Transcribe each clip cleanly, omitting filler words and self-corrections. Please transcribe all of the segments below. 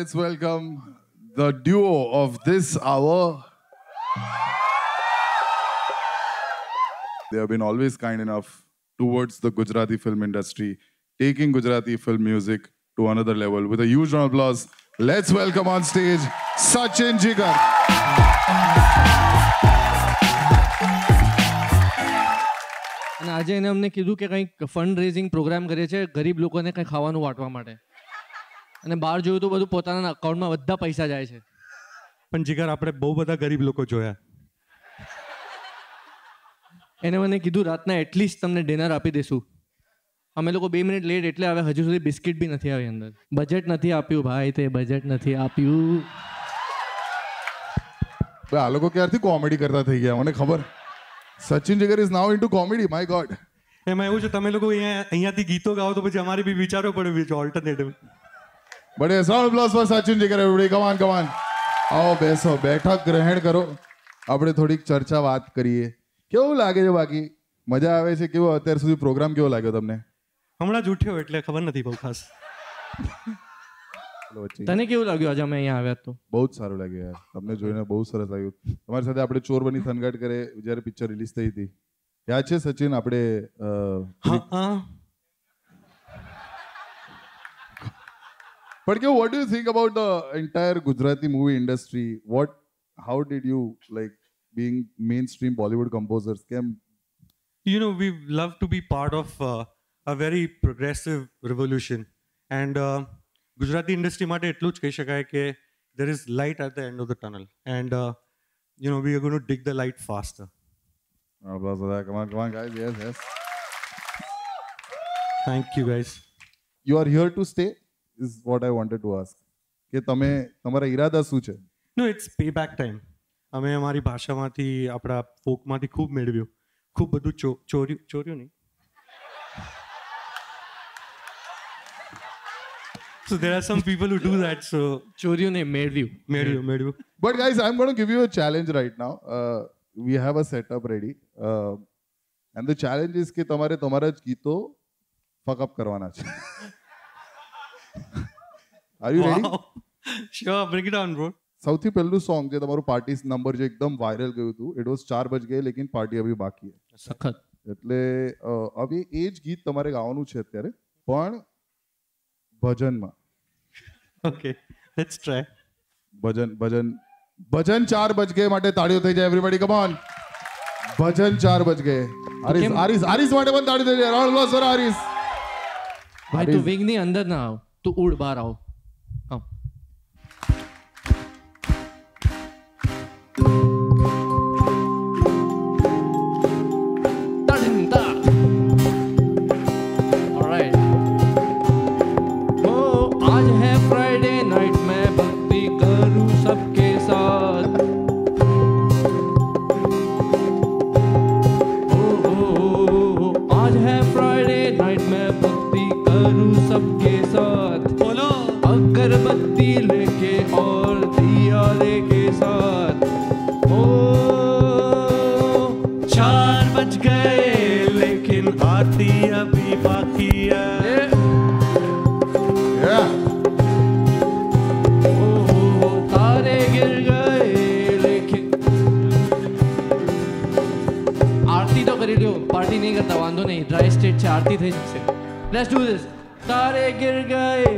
let's welcome the duo of this hour. They have been always kind enough towards the Gujarati film industry, taking Gujarati film music to another level. With a huge round of applause, let's welcome on stage Sachin-Jigar. અને આજે એને અમને કીધું કે કંઈક fund raising programme કરે છે ગરીબ લોકોને કંઈ ખાવાનું વાટવા માટે અને બહાર જોયું તો બધું પોતાના અકાઉન્ટમાં બધા પૈસા જાય છે પણ જીગર આપણે બહુ બધા ગરીબ લોકો જોયા એને મને કીધું રાતના એટલીસ્ટ તમને ડિનર આપી દઈશું અમે લોકો 2 મિનિટ લેટ એટલે હવે હજુ સુધી બિસ્કિટ બી નથી આવી અંદર બજેટ નથી આપ્યું ભાઈ તે બજેટ નથી આપ્યું આ લોકો ક્યારથી કોમેડી કરતા થઈ ગયા મને ખબર Sachin-Jigar is now into comedy, my God. એમાં એવું છે તમે લોકો અહીંયાથી ગીતો ગાઓ તો પછી અમારે બી વિચારવું પડે બીજો alternative. But a round of applause for Sachin-Jigar, everybody. Come on, come on. આવો બેસો બેઠક ગ્રહણ કરો આપણે થોડીક ચર્ચા વાત કરીએ કેવું લાગે છે બાકી મજા આવે છે કેવો અત્યાર સુધી પ્રોગ્રામ કેવો લાગ્યો તમને હમણાં જ ઉઠ્યો એટલે ખબર નથી બહુ ખાસ તને કેવું લાગ્યું આજે અમે અહીંયા આવ્યા તો બહુ જ સારું લાગ્યું યાર તમને જોઈને બહુ સરસ લાગ્યું તમારી સાથે આપણે ચોર બની થનગાટ કરે જ્યારે પિક્ચર રિલીઝ થઈ હતી યાદ છે સચિન આપણે But what do you think about the entire Gujarati movie industry? How did you like being mainstream Bollywood composers? You know, we love to be part of a very progressive revolution, and Gujarati industry માટે એટલું જ કહી શકાય કે there is light at the end of the tunnel, and you know we are going to dig the light faster. Applause for that. Come on, guys. Yes. Thank you, guys. You are here to stay. Is what I wanted to ask. કે તમે તમારા ઈરાદા શું છે? No, it's payback time. અમે અમારી ભાષામાંથી આપણા ફોકમાંથી ખૂબ મેળવ્યું ખૂબ બધું ચોર્યું નહીં. So there are some people who do that. So ચોર્યું નહીં મેળવ્યું. But guys, I'm going to give you a challenge right now. We have a setup ready. And the challenge is કે તમારે તમારા જ ગીતો fuck up કરવાના છે. Are you ready? Sure, bring it on, bro. સૌથી પહેલું સોંગ જે તમારું પાર્ટી નંબર જે એકદમ વાયરલ ગયું હતું ઇટ વોઝ 4 બજ ગયે લેકિન પાર્ટી અભી બાકી છે સખત એટલે હવે એ જ ગીત તમારે ગાવાનું છે અત્યારે પણ ભજનમાં ઓકે લેટ્સ ટ્રાય ભજન 4 બજ ગયે માટે તાળીઓ થઈ જાય એવરીબોડી કમ ઓન ભજન 4 બજ ગયે આરીઝ માટે પણ તાળી થઈ જાય રાઉન્ડ ઓફ ફોર આરીઝ ભાઈ તું વિંગ ની અંદર ના આવ તું ઉડ બહાર આવ Let's do this. Tare gir gaye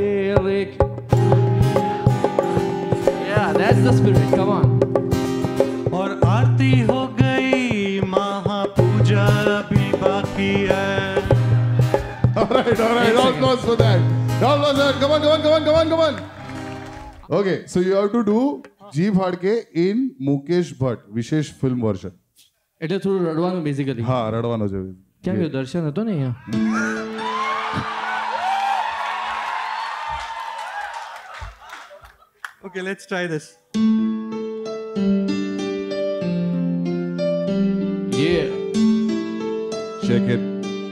Yeah, that's the spirit. Come on. और आरती हो गई महापूजा भी बाकी है. All right. All close for that. Come on. Okay, so you have to do Jeev Hadke in Mukesh Bhatt વિશેષ film version. એટલે થોડું રડવાનું બેઝિકલી હા રડવાનું છે ક્યાં ગયો દર્શન હતો ને અહીંયા Okay, let's try this. Yeah. Shake it.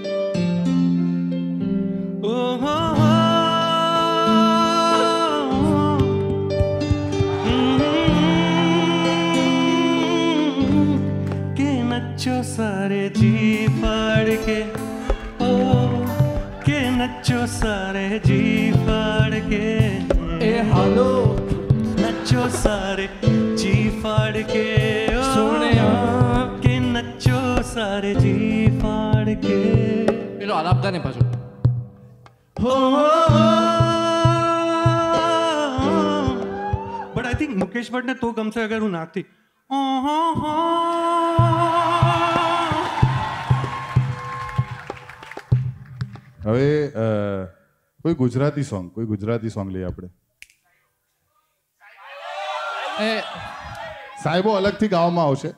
के नच्चो सारे जी फाड़ के ओ के नच्चो सारे जी फाड़ के ए हालो नचो सारे जी फाड़ के सोने के नचो सारे जी फाड़ के પેલો આલાપ ગાને પાછો બટ આઈ થિંક મુકેશ ભટ્ટને તો ગમશે અગર હું નાખતી હવે કોઈ ગુજરાતી સોંગ લઈએ આપણે સાહેબો અલગથી ગાવામાં આવશે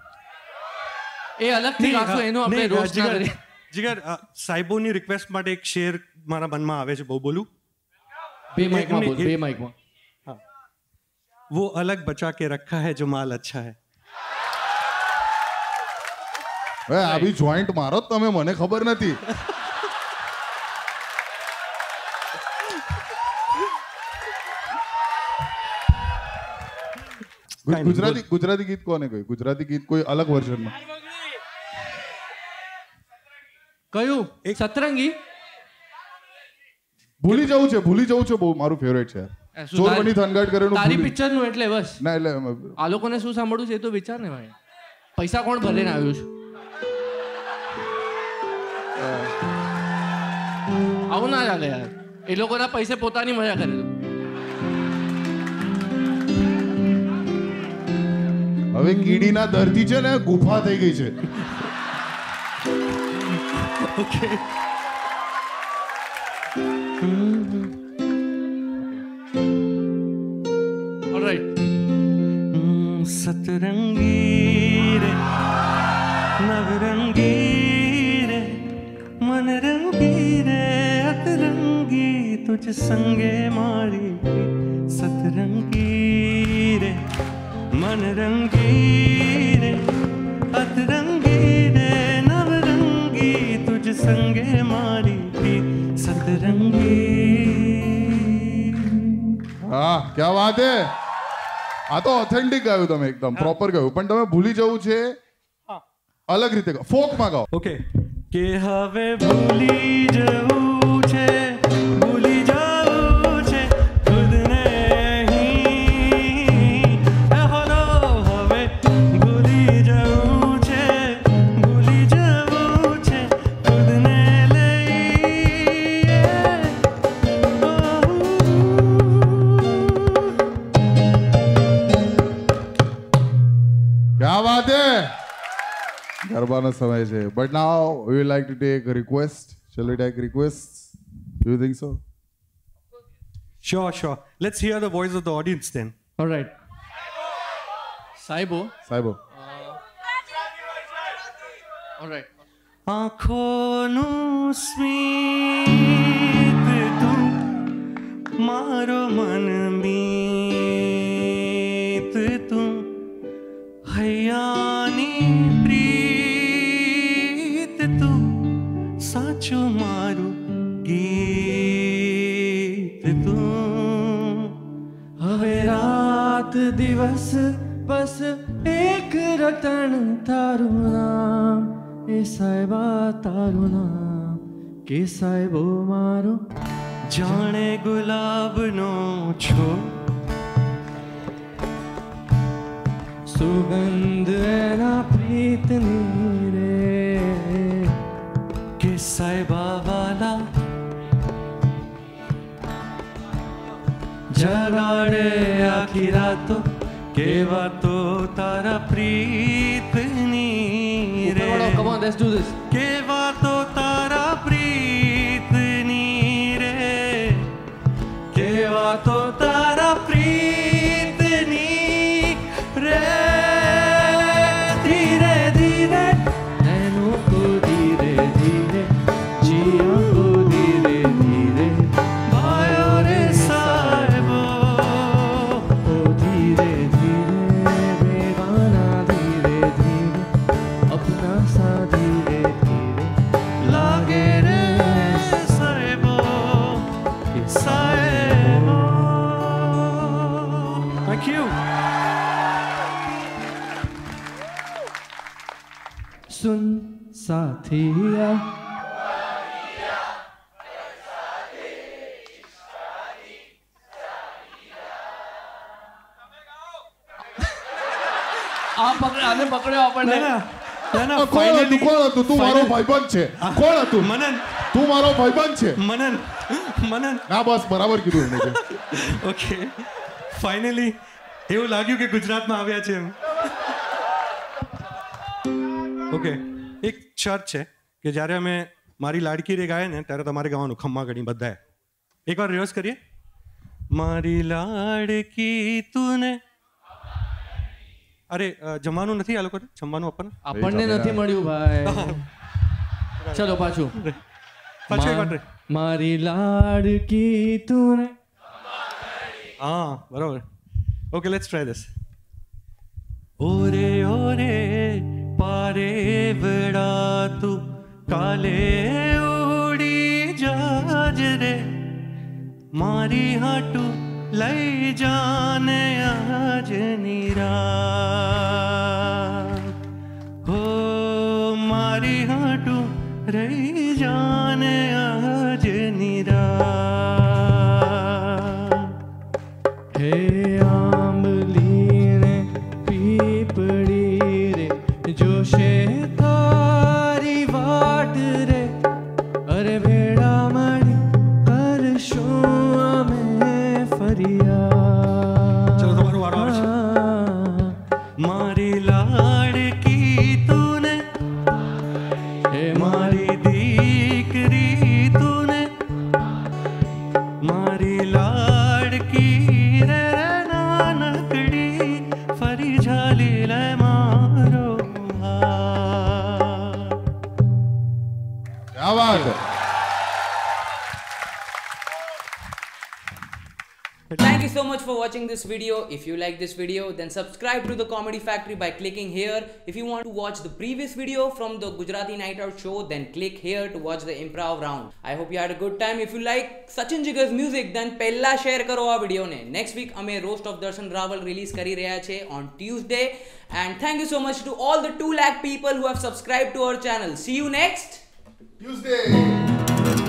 એ અલગથી ગાશો એનો આપણે રોસ્ટ ના કરીએ જીગર સાહેબોની રિક્વેસ્ટ માટે એક શેર મારા મનમાં આવે છે બહુ બોલું બે માઇકમાં બોલ બે માઇકમાં वो अलग बचा के रखा है जो माल अच्छा है હવે આ બી જોઈન્ટ મારો જ તમે મને ખબર નથી ગુજરાતી ગીત કોને કહ્યું ગુજરાતી ગીત કોઈ અલગ વર્ઝનમાં કયું એક સતરંગી ભૂલી જવું છે બહુ મારું ફેવરેટ છે ચોર બની થનગાટ કરેલું તારી પિક્ચર નું એટલે બસ ના એટલે આ લોકોને શું સાંભળવું છે એ તો વિચાર ને ભાઈ પૈસા કોણ ભરીને આવ્યું છે આવું ના ચાલે યાર એ લોકોના પૈસે પોતાની મજા કરે હવે કીડીના દરથી છે ને ગુફા થઈ ગઈ છે ओके ऑलराइट सतरंगी रे नवरंगी रे मन रंगी रे अतरंगी तुझ संगे मारी सतरंगी रे मन रंगी रे अतरंगी रे नवरंगी तुझ संगे मारी सतरंगी હા क्या बात है આ તો ઓથેન્ટિક ગાયું તમે એકદમ પ્રોપર ગાયું પણ તમે ભૂલી જવું છે અલગ રીતે ગાઓ ફોક માં ગાઓ ઓકે કે હવે ભૂલી જવું છે ભૂલી જવું છે ખુદને હી હલો હવે ભૂલી જવું છે ભૂલી જવું છે ખુદને લઈએ क्या बात है ગરબાનો સમય છે but now we would like to take a request. Shall we take requests? Do you think so? Sure. Let's hear the voice of the audience then. Alright साहिबो ऑलराइट આંખોનું સ્મિત તું મારો મનમીત તું હૈયાની પ્રીત તું સાચું મારું ગીત તું હવે રાત દિવસ બસ એક રટણ તારું નામ એ સાહેબા તારું નામ કે સાહેબો મારો જાણે ગુલાબનો છો સુગંધ એના પ્રીતની રે કે સાહેબા વાલા જગાડે આખી રાતો કેવા તો તારા પ્રીતની રે Come on, let's do this. કેવા તો તારા પ્રીતની રે કેવા તો તારા પ્રીતની રે ધીરે ધીરે नैनों को धीरे धीरे जियों को धीरे धीरे ભાયો રે સાહેબો ओ धीरे धीरे बेगाना धीरे धीरे अपना सा धीरे धीरे લાગે રે સાહેબો સાહેબો Thank you. सुन साथिया આને પકડ્યો આપણને. કોણ હતું? તું મારો ભાઈબંધ છે. કોણ હતું? મનન. તું મારો ભાઈબંધ છે. મનન. ના બસ બરાબર કીધું એને. ઓકે ફાઇનલી એવું લાગ્યું કે ગુજરાતમાં આવ્યા છે એમ. ઓકે એક શર્ત છે કે જ્યારે અમે મારી લાડકી રે ગાય ને ત્યારે તમારે ગાવાનું ખમ્મા ગણી બધાએ. એકવાર રિહર્સ કરીએ. મારી લાડકી તુને. અરે જમવાનું નથી આ લોકોને જમવાનું આપણને નથી મળ્યું ભાઈ. ચલો પાછું એકવાર try. મારી લાડકી તુને. હા બરોબર. Okay let's try this. ઓરે ઓરે પારે વડા તું કાલે ઉડી જાજ રે મારી હાટું લઈ જાને આજ નિરાત હો મારી હાટું રહી જાને આજ નિરાત હે આંબલી ને પીપળી રે જોશે તારી વાટ રે અરે ભેડા મળી કરશું અમે ફરિયાદ. ચલો તમારો વારો આવે છે. મારી લાડકી તુને હે મારી દીકરી તુને મારી લાડકી રે નાનકડી ફરી ઝાલી લે મારો હાથ. ક્યા વાત હે. Thank you so much for watching this video. If you like this video, then subscribe to the Comedy Factory by clicking here. If you want to watch the previous video from the Gujarati Nightout show, then click here to watch the improv round. I hope you had a good time. If you like Sachin-Jigar's music, then pehla share karo aa video ne. Next week ame roast of Darshan Rahul release kari રહ્યા છે on Tuesday. And thank you so much to all the 2 lakh people who have subscribed to our channel. See you next Tuesday.